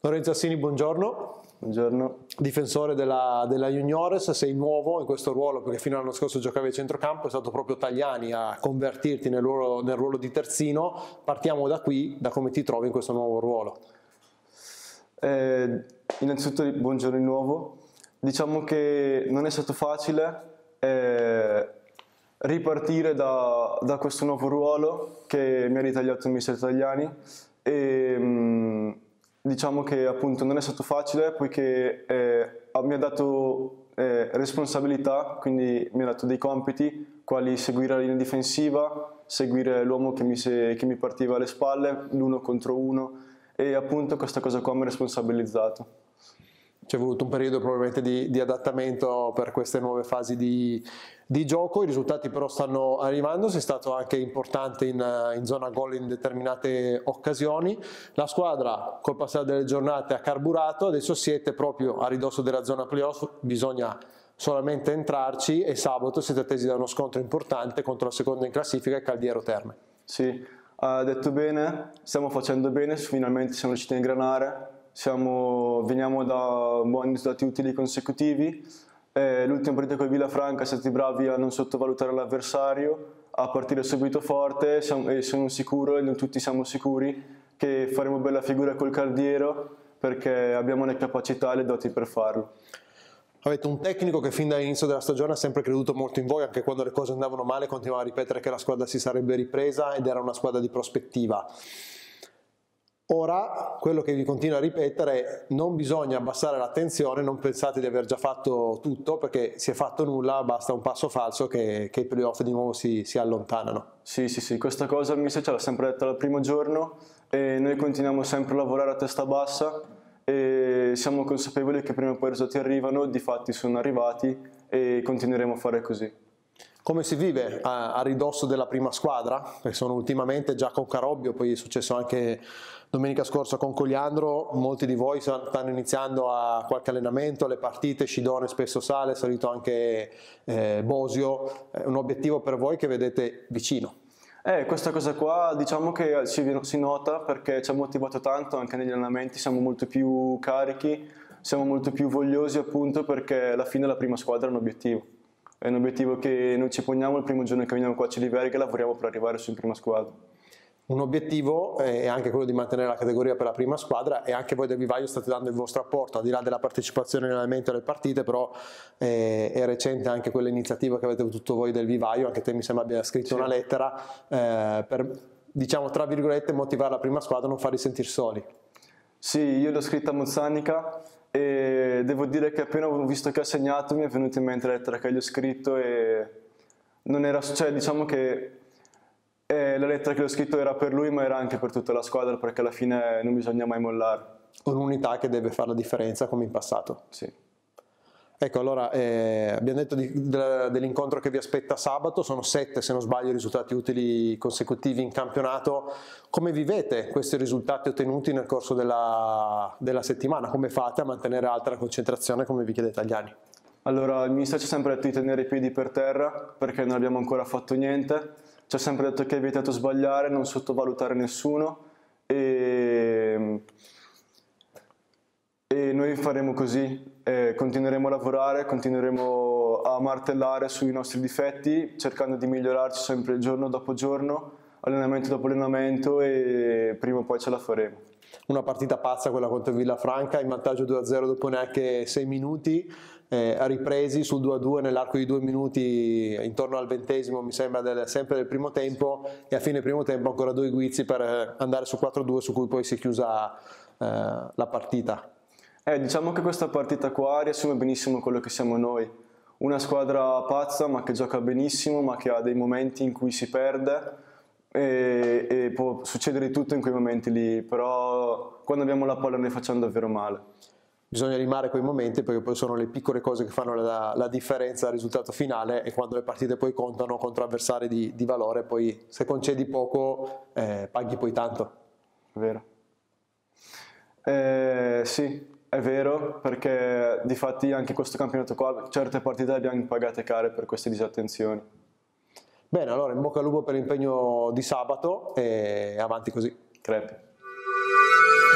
Lorenzo Assini, buongiorno. Buongiorno. Difensore della Juniores, sei nuovo in questo ruolo perché fino all'anno scorso giocavi a centrocampo, è stato proprio Tagliani a convertirti nel ruolo di terzino. Partiamo da qui, da come ti trovi in questo nuovo ruolo. Innanzitutto buongiorno di nuovo. Diciamo che non è stato facile ripartire da questo nuovo ruolo che mi ha ritagliato il mister Tagliani e diciamo che appunto non è stato facile poiché mi ha dato responsabilità, quindi mi ha dato dei compiti quali seguire la linea difensiva, seguire l'uomo che mi partiva alle spalle, l'uno contro uno, e appunto questa cosa qua mi ha responsabilizzato. C'è voluto un periodo probabilmente di adattamento per queste nuove fasi di gioco, i risultati però stanno arrivando, sei stato anche importante in zona gol in determinate occasioni, la squadra col passare delle giornate ha carburato, adesso siete proprio a ridosso della zona playoff, bisogna solamente entrarci e sabato siete attesi da uno scontro importante contro la seconda in classifica, il Caldiero Terme. Sì, ha detto bene, stiamo facendo bene, finalmente siamo riusciti a ingranare. Veniamo da buoni risultati utili consecutivi. L'ultimo partito con il Villafranca siamo stati bravi a non sottovalutare l'avversario, a partire subito forte e sono sicuro, e noi tutti siamo sicuri, che faremo bella figura col Caldiero perché abbiamo le capacità e le doti per farlo. Avete un tecnico che fin dall'inizio della stagione ha sempre creduto molto in voi, anche quando le cose andavano male continuava a ripetere che la squadra si sarebbe ripresa ed era una squadra di prospettiva. Ora, quello che vi continua a ripetere è: non bisogna abbassare l'attenzione, non pensate di aver già fatto tutto, perché si è fatto nulla, basta un passo falso che i playoff di nuovo si allontanano. Sì, questa cosa il mister ce l'ha sempre detta dal primo giorno e noi continuiamo sempre a lavorare a testa bassa e siamo consapevoli che prima o poi i risultati arrivano, difatti sono arrivati e continueremo a fare così. Come si vive a ridosso della prima squadra? Perché sono ultimamente già con Carobbio, poi è successo anche domenica scorsa con Cogliandro, molti di voi stanno iniziando a qualche allenamento, le partite, Scidone spesso sale, è salito anche Bosio, è un obiettivo per voi che vedete vicino? Questa cosa qua diciamo che si nota perché ci ha motivato tanto anche negli allenamenti, siamo molto più carichi, siamo molto più vogliosi appunto perché alla fine la prima squadra è un obiettivo. È un obiettivo che noi ci poniamo il primo giorno che veniamo qua a Ciliverga e lavoriamo per arrivare su in prima squadra. Un obiettivo è anche quello di mantenere la categoria per la prima squadra e anche voi del Vivaio state dando il vostro apporto, al di là della partecipazione all'allenamento alle partite, però è recente anche quell'iniziativa che avete avuto voi del Vivaio, anche te mi sembra abbia scritto una lettera per, diciamo tra virgolette, motivare la prima squadra, non farli sentire soli. Sì, io l'ho scritta a Mozzanica e devo dire che appena ho visto che ha segnato mi è venuta in mente la lettera che gli ho scritto e non era, cioè diciamo che la lettera che gli ho scritto era per lui ma era anche per tutta la squadra perché alla fine non bisogna mai mollare. Un'unità che deve fare la differenza come in passato. Sì. Ecco, allora abbiamo detto dell'incontro che vi aspetta sabato, sono 7 se non sbaglio i risultati utili consecutivi in campionato. Come vivete questi risultati ottenuti nel corso della settimana? Come fate a mantenere alta la concentrazione come vi chiede Tagliani? Allora, il mister ci ha sempre detto di tenere i piedi per terra perché non abbiamo ancora fatto niente, ci ha sempre detto che è vietato sbagliare, non sottovalutare nessuno e noi faremo così, continueremo a lavorare, continueremo a martellare sui nostri difetti, cercando di migliorarci sempre giorno dopo giorno, allenamento dopo allenamento e prima o poi ce la faremo. Una partita pazza quella contro il Villafranca, in vantaggio 2-0 dopo neanche 6 minuti, ripresi sul 2-2 nell'arco di 2 minuti intorno al 20esimo mi sembra sempre del primo tempo e a fine primo tempo ancora 2 guizzi per andare su 4-2 su cui poi si è chiusa la partita. Diciamo che questa partita qua riassume benissimo quello che siamo noi, una squadra pazza ma che gioca benissimo ma che ha dei momenti in cui si perde e può succedere tutto in quei momenti lì, però quando abbiamo la palla ne facciamo davvero male. Bisogna rimare quei momenti perché poi sono le piccole cose che fanno la differenza al risultato finale e quando le partite poi contano contro avversari di valore poi se concedi poco paghi poi tanto. Vero. Sì, è vero perché difatti anche questo campionato qua certe partite le abbiamo pagate care per queste disattenzioni. Bene, allora in bocca al lupo per l'impegno di sabato e avanti così. Crepi.